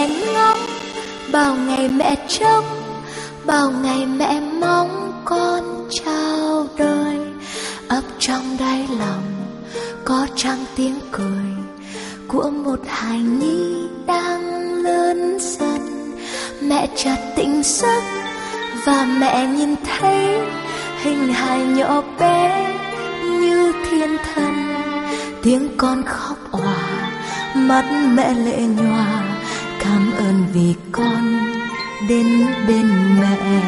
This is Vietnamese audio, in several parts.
mẹ ngóng, bao ngày mẹ trông, bao ngày mẹ mong con chào đời. Ấp trong đáy lòng có trăng tiếng cười của một hài nhi đang lớn dần. Mẹ chợt tỉnh giấc và mẹ nhìn thấy hình hài nhỏ bé như thiên thần. Tiếng con khóc òa, mắt mẹ lệ nhòa, cảm ơn vì con đến bên mẹ.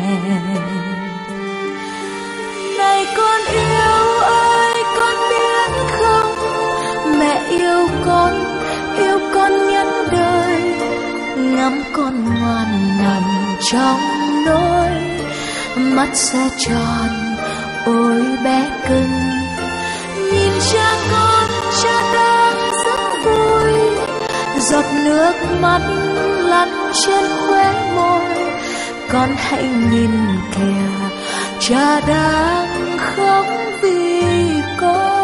Này con yêu ơi, con biết không, mẹ yêu con nhất đời. Ngắm con ngoan nằm trong nỗi, mắt sẽ tròn ôi bé cưng. Nhìn cha con, cha đang rất vui, giọt nước mắt lăn trên khóe môi. Con hãy nhìn kìa, cha đang khóc vì con.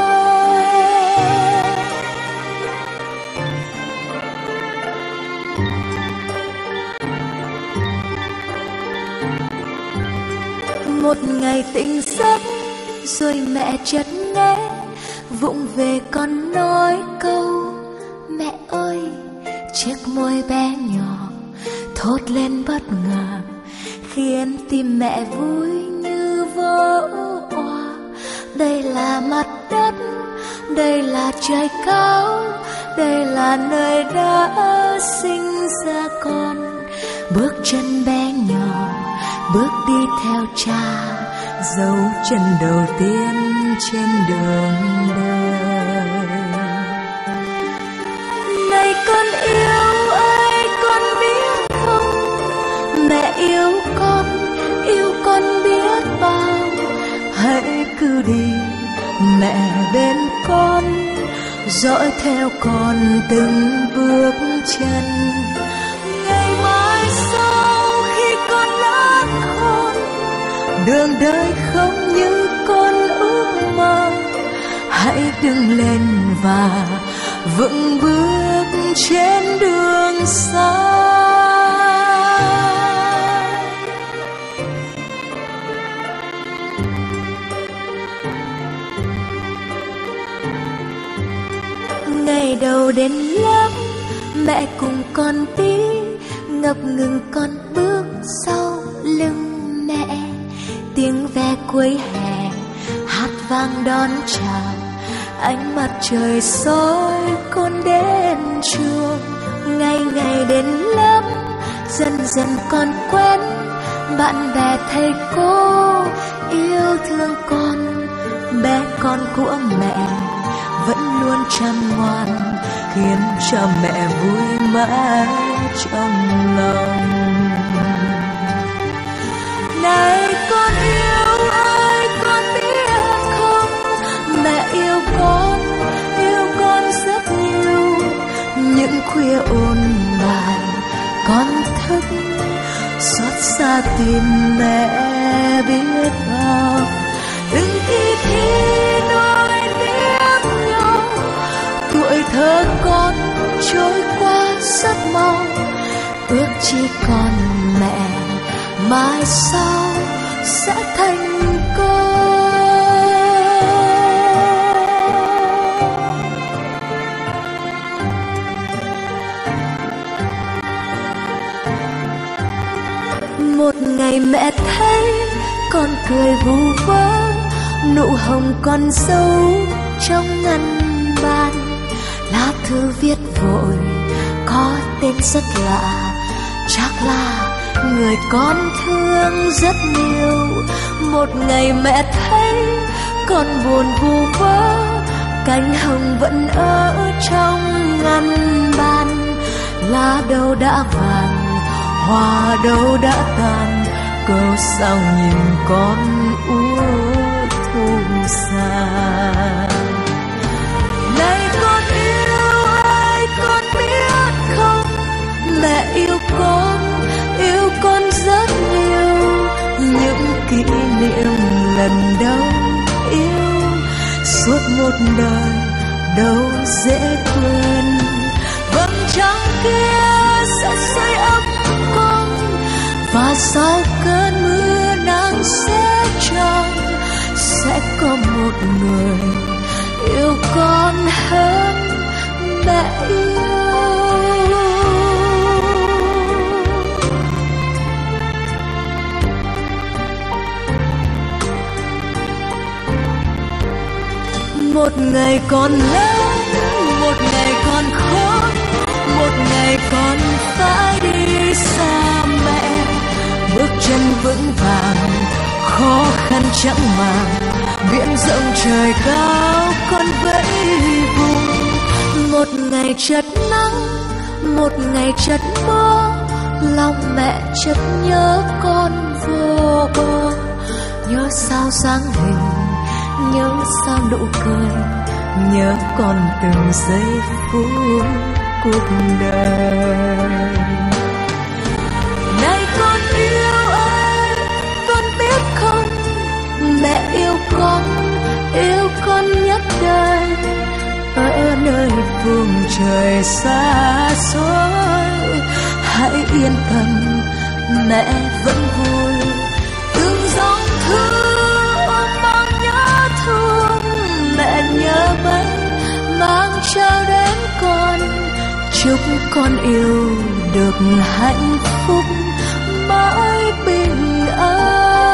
Một ngày tỉnh giấc rồi mẹ chợt nghe vụng về con nói câu mẹ ơi. Chiếc môi bé nhỏ thốt lên bất ngờ, khiến tim mẹ vui như vỡ òa. Đây là mặt đất, đây là trời cao, đây là nơi đã sinh ra con. Bước chân bé nhỏ bước đi theo cha, dấu chân đầu tiên trên đường đời. Này con yêu ơi, con biết không, mẹ yêu con biết bao. Hãy cứ đi mẹ bên con, dõi theo con từng bước chân. Ngày mai sau khi con lớn khôn, đường đời không như con ước mơ. Hãy đứng lên và vững bước trên đường xa. Ngày đầu đến lớp, mẹ cùng con đi, ngập ngừng con bước sau lưng mẹ. Tiếng ve cuối hè hát vang đón chào, ánh mặt trời soi con đến trường. Ngày ngày đến lớp, dần dần con quen bạn bè thầy cô yêu thương con. Bé con của mẹ vẫn luôn chăm ngoan, khiến cho mẹ vui mãi trong lòng. Này con yêu ơi, con biết không, mẹ yêu con rất nhiều. Những khuya ôn bài con thức, xót xa tim mẹ biết bao. Đừng khi thi nói biết nhau, tuổi thơ con trôi qua rất mau. Ước chỉ còn mẹ mai sau sẽ thành công. Một ngày mẹ thấy con cười vu vơ, nụ hồng con dấu trong ngăn bàn. Lá thư viết vội có tên rất lạ, chắc là người con thương rất nhiều. Một ngày mẹ thấy con buồn vu vơ, cánh hồng vẫn ở trong ngăn bàn. Lá đâu đã vàng, hoa đâu đã tàn, câu sao nhìn con úa thu xa. Này con yêu ơi, con biết không, mẹ yêu con rất nhiều. Những kỷ niệm lần đầu yêu, suốt một đời đâu dễ quên. Vầng trăng kia sẽ sau cơn mưa nắng sẽ trong, sẽ có một người yêu con hơn mẹ yêu. Một ngày còn lớn, một ngày còn khó, một ngày còn phải đi xa mẹ. Bước chân vững vàng, khó khăn chẳng màng, biển rộng trời cao con vẫy vùng. Một ngày chợt nắng, một ngày chợt mưa, lòng mẹ chợt nhớ con vô bờ. Nhớ sao dáng hình, nhớ sao nụ cười, nhớ con từng giây phút cuộc đời. Này con yêu ơi, con biết không, mẹ yêu con nhất đời. Ở nơi vùng trời xa xôi, hãy yên tâm, mẹ vẫn vui. Từng dòng thư mang nhớ thương, mẹ nhớ mấy mang trao đến con. Chúc con yêu được hạnh phúc mãi bình an.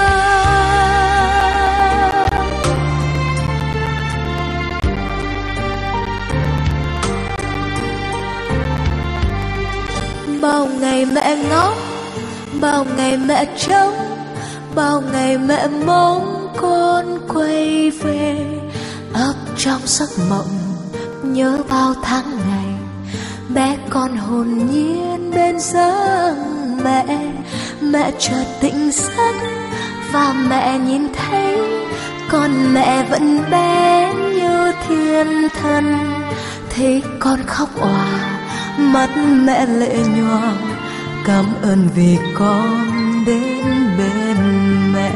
Bao ngày mẹ ngóng, bao ngày mẹ trông, bao ngày mẹ mong con quay về. Ấp trong giấc mộng nhớ bao tháng ngày, bé con hồn nhiên bên giấc mẹ. Mẹ chợt tỉnh giấc và mẹ nhìn thấy con mẹ vẫn bé như thiên thần. Thấy con khóc òa, mắt mẹ lệ nhòa, cảm ơn vì con đến bên mẹ.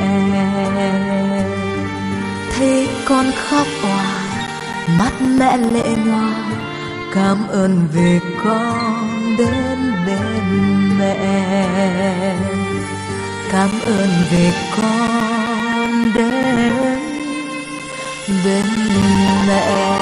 Thấy con khóc òa, mắt mẹ lệ nhòa, cảm ơn vì con đến bên mẹ. Cảm ơn vì con đến bên mẹ.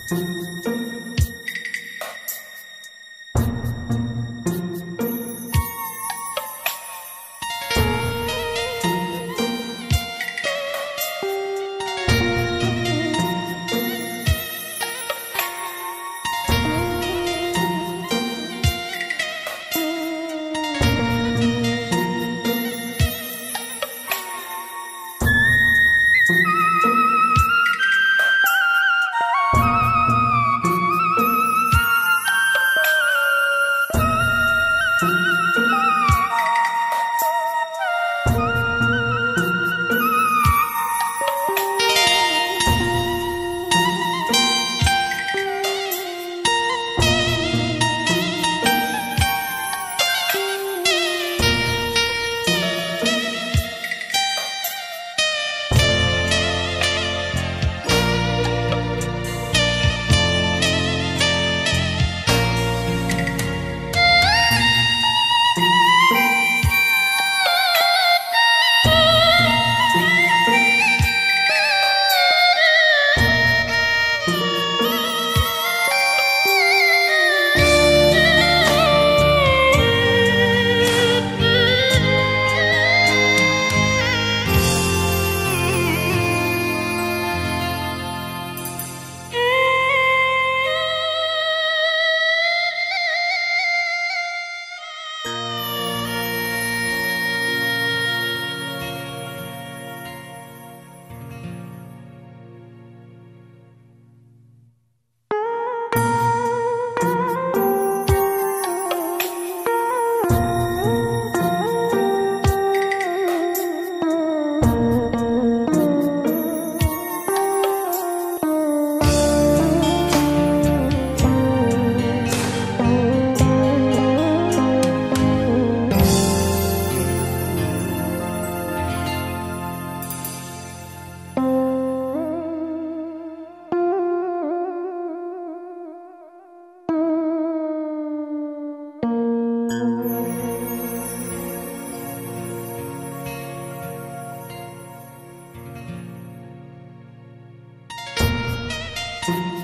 Thank you.